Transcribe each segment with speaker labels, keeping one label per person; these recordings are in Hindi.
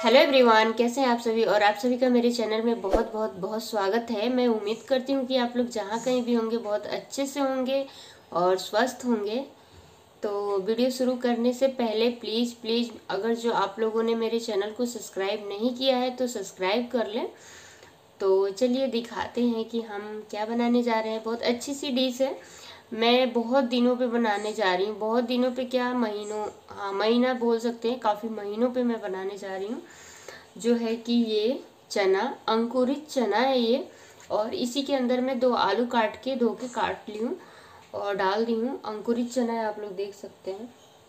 Speaker 1: हेलो एवरीवन, कैसे हैं आप सभी। और आप सभी का मेरे चैनल में बहुत बहुत बहुत स्वागत है। मैं उम्मीद करती हूँ कि आप लोग जहाँ कहीं भी होंगे बहुत अच्छे से होंगे और स्वस्थ होंगे। तो वीडियो शुरू करने से पहले प्लीज़ प्लीज़ अगर जो आप लोगों ने मेरे चैनल को सब्सक्राइब नहीं किया है तो सब्सक्राइब कर लें। तो चलिए दिखाते हैं कि हम क्या बनाने जा रहे हैं। बहुत अच्छी सी डिश है। मैं बहुत दिनों पे बनाने जा रही हूँ। बहुत दिनों पे क्या, महीनों, हाँ महीना बोल सकते हैं, काफ़ी महीनों पे मैं बनाने जा रही हूँ। जो है कि ये चना, अंकुरित चना है ये। और इसी के अंदर मैं 2 आलू काट के धो के काट ली हूँ और डाल दी हूँ। अंकुरित चना है, आप लोग देख सकते हैं।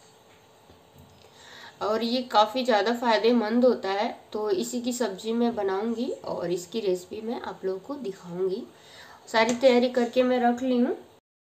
Speaker 1: और ये काफ़ी ज़्यादा फायदेमंद होता है। तो इसी की सब्जी मैं बनाऊंगी और इसकी रेसिपी मैं आप लोगों को दिखाऊंगी। सारी तैयारी करके मैं रख ली हूँ।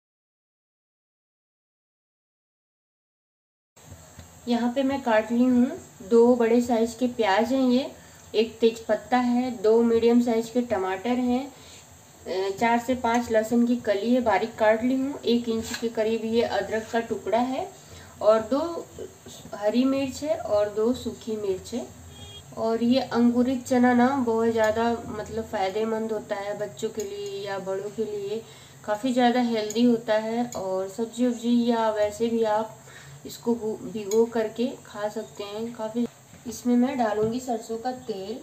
Speaker 1: यहाँ पे मैं काट ली हूँ 2 बड़े साइज के प्याज हैं ये, 1 तेज पत्ता है, 2 मीडियम साइज के टमाटर हैं, 4 से 5 लहसुन की कली है, बारीक काट ली हूँ। 1 इंच के करीब ये अदरक का टुकड़ा है और 2 हरी मिर्च है और 2 सूखी मिर्च है। और ये अंकुरित चना ना बहुत ज़्यादा मतलब फ़ायदेमंद होता है बच्चों के लिए या बड़ों के लिए। काफ़ी ज़्यादा हेल्दी होता है। और सब्जी वब्जी या वैसे भी आप इसको भिगो करके खा सकते हैं काफ़ी। इसमें मैं डालूँगी सरसों का तेल।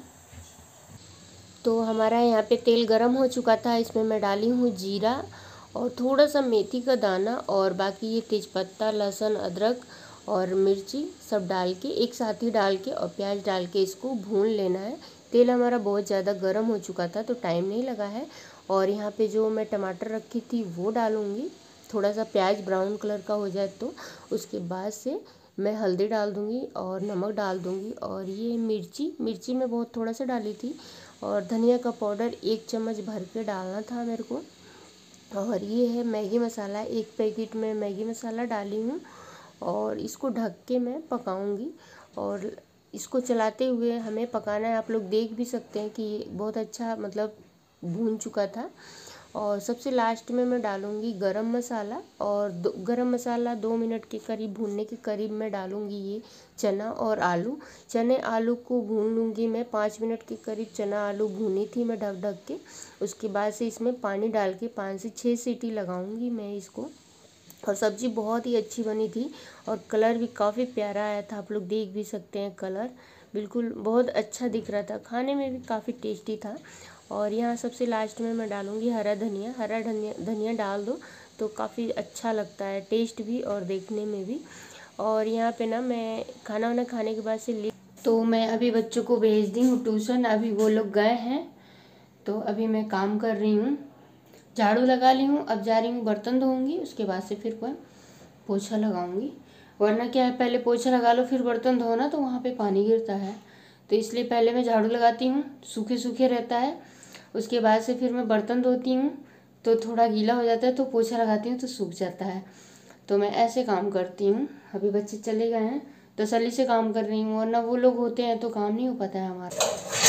Speaker 1: तो हमारा यहाँ पे तेल गरम हो चुका था। इसमें मैं डाली हूँ जीरा और थोड़ा सा मेथी का दाना और बाकी ये तेज़पत्ता, लहसुन, अदरक और मिर्ची सब डाल के एक साथ ही डाल के और प्याज डाल के इसको भून लेना है। तेल हमारा बहुत ज़्यादा गर्म हो चुका था तो टाइम नहीं लगा है। और यहाँ पे जो मैं टमाटर रखी थी वो डालूँगी। थोड़ा सा प्याज ब्राउन कलर का हो जाए तो उसके बाद से मैं हल्दी डाल दूँगी और नमक डाल दूँगी। और ये मिर्ची मैं बहुत थोड़ा सा डाली थी। और धनिया का पाउडर 1 चम्मच भर के डालना था मेरे को। और ये है मैगी मसाला, 1 पैकेट में मैगी मसाला डाली हूँ। और इसको ढक के मैं पकाऊंगी। और इसको चलाते हुए हमें पकाना है। आप लोग देख भी सकते हैं कि ये बहुत अच्छा मतलब भून चुका था। और सबसे लास्ट में मैं डालूंगी गरम मसाला। और गरम मसाला 2 मिनट के करीब भूनने के करीब मैं डालूंगी ये चना और आलू। चने आलू को भून लूँगी मैं 5 मिनट के करीब। चना आलू भूनी थी मैं ढक ढक के। उसके बाद से इसमें पानी डाल के 5 से 6 सीटी लगाऊंगी मैं इसको। और सब्ज़ी बहुत ही अच्छी बनी थी और कलर भी काफ़ी प्यारा आया था। आप लोग देख भी सकते हैं, कलर बिल्कुल बहुत अच्छा दिख रहा था, खाने में भी काफ़ी टेस्टी था। और यहाँ सबसे लास्ट में मैं डालूँगी हरा धनिया। हरा धनिया धनिया डाल दो तो काफ़ी अच्छा लगता है, टेस्ट भी और देखने में भी। और यहाँ पे ना मैं खाना वाना खाने के बाद से तो मैं अभी बच्चों को भेज दी हूँ ट्यूशन। अभी वो लोग गए हैं तो अभी मैं काम कर रही हूँ। झाड़ू लगा ली हूँ, अब जा रही हूँ बर्तन धोऊंगी। उसके बाद से फिर मैं पोछा लगाऊंगी। वरना क्या है, पहले पोछा लगा लो फिर बर्तन धो ना तो वहाँ पे पानी गिरता है। तो इसलिए पहले मैं झाड़ू लगाती हूँ, सूखे सूखे रहता है। उसके बाद से फिर मैं बर्तन धोती हूँ तो थोड़ा गीला हो जाता है तो पोछा लगाती हूँ तो सूख जाता है। तो मैं ऐसे काम करती हूँ। अभी बच्चे चले गए हैं तो तसल्ली से काम कर रही हूँ, वरना वो लोग होते हैं तो काम नहीं हो पाता है हमारा।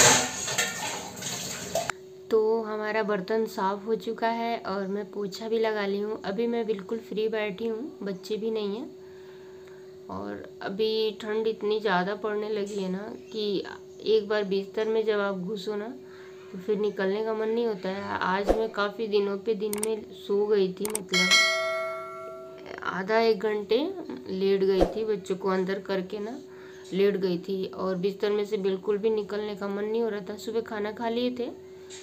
Speaker 1: तो हमारा बर्तन साफ़ हो चुका है और मैं पोछा भी लगा ली हूँ। अभी मैं बिल्कुल फ्री बैठी हूँ, बच्चे भी नहीं हैं। और अभी ठंड इतनी ज़्यादा पड़ने लगी है ना कि एक बार बिस्तर में जब आप घुसो ना तो फिर निकलने का मन नहीं होता है। आज मैं काफ़ी दिनों पे दिन में सो गई थी, मतलब आधा 1 घंटे लेट गई थी, बच्चों को अंदर करके ना लेट गई थी। और बिस्तर में से बिल्कुल भी निकलने का मन नहीं हो रहा था। सुबह खाना खा लिए थे,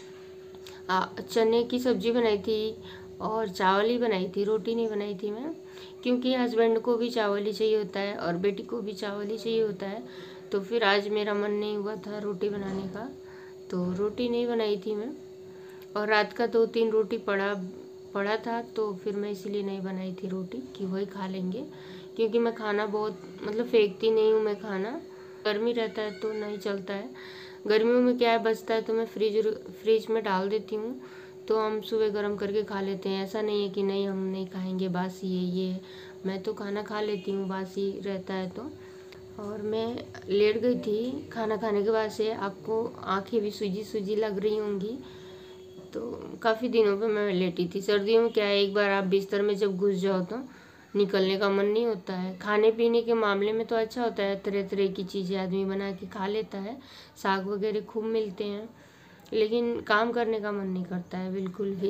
Speaker 1: चने की सब्जी बनाई थी और चावल ही बनाई थी, रोटी नहीं बनाई थी मैं, क्योंकि हस्बैंड को भी चावल ही चाहिए होता है और बेटी को भी चावल ही चाहिए होता है। तो फिर आज मेरा मन नहीं हुआ था रोटी बनाने का तो रोटी नहीं बनाई थी मैं। और रात का 2-3 रोटी पड़ा पड़ा था तो फिर मैं इसीलिए नहीं बनाई थी रोटी कि वही खा लेंगे। क्योंकि मैं खाना बहुत मतलब फेंकती नहीं हूँ मैं खाना, गर्मी रहता है तो नहीं चलता है। गर्मियों में क्या है, बचता है तो मैं फ्रिज में डाल देती हूँ तो हम सुबह गर्म करके खा लेते हैं। ऐसा नहीं है कि नहीं हम नहीं खाएंगे, बासी है ये, मैं तो खाना खा लेती हूँ बासी रहता है तो। और मैं लेट गई थी खाना खाने के बाद से, आपको आंखें भी सूजी सूजी लग रही होंगी। तो काफ़ी दिनों पे मैं लेटी थी। सर्दियों में क्या है, एक बार आप बिस्तर में जब घुस जाओ तो निकलने का मन नहीं होता है। खाने पीने के मामले में तो अच्छा होता है, तरह तरह की चीज़ें आदमी बना के खा लेता है, साग वगैरह खूब मिलते हैं, लेकिन काम करने का मन नहीं करता है बिल्कुल भी।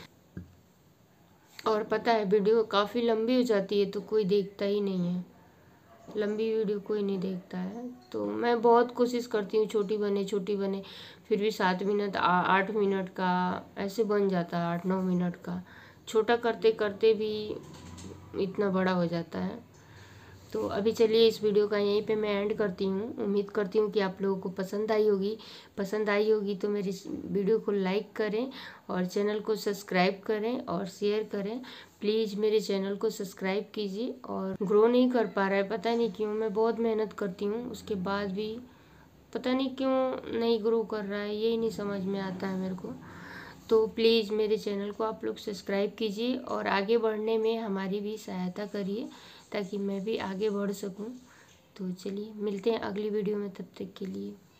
Speaker 1: और पता है वीडियो काफ़ी लंबी हो जाती है तो कोई देखता ही नहीं है, लंबी वीडियो कोई नहीं देखता है। तो मैं बहुत कोशिश करती हूँ छोटी बने, फिर भी 7 मिनट 8 मिनट का ऐसे बन जाता है, 8-9 मिनट का। छोटा करते करते भी इतना बड़ा हो जाता है। तो अभी चलिए इस वीडियो का यहीं पे मैं एंड करती हूँ। उम्मीद करती हूँ कि आप लोगों को पसंद आई होगी तो मेरी इस वीडियो को लाइक करें और चैनल को सब्सक्राइब करें और शेयर करें। प्लीज़ मेरे चैनल को सब्सक्राइब कीजिए। और ग्रो नहीं कर पा रहा है, पता नहीं क्यों, मैं बहुत मेहनत करती हूँ उसके बाद भी पता नहीं क्यों नहीं ग्रो कर रहा है, यही नहीं समझ में आता है मेरे को। तो प्लीज़ मेरे चैनल को आप लोग सब्सक्राइब कीजिए और आगे बढ़ने में हमारी भी सहायता करिए ताकि मैं भी आगे बढ़ सकूं। तो चलिए मिलते हैं अगली वीडियो में, तब तक के लिए।